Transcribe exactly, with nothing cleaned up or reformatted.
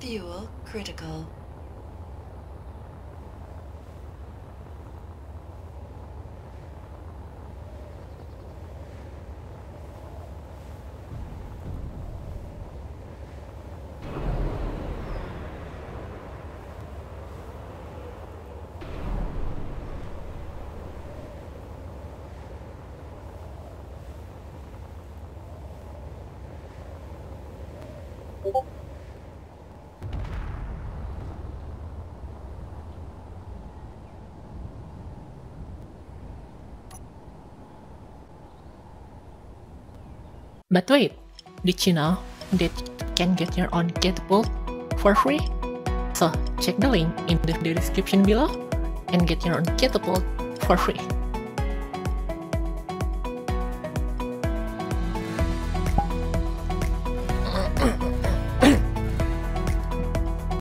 Fuel critical. But wait, did you know that you can get your own catapult for free? So check the link in the description below and get your own catapult for free.